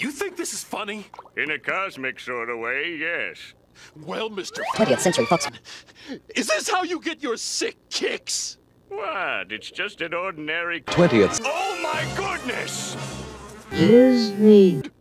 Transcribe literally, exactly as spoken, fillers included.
You think this is funny? In a cosmic sort of way, yes. Well, Mister twentieth Century Fox. Is this how you get your sick kicks? What? It's just an ordinary... twentieth. Oh my goodness! Use me.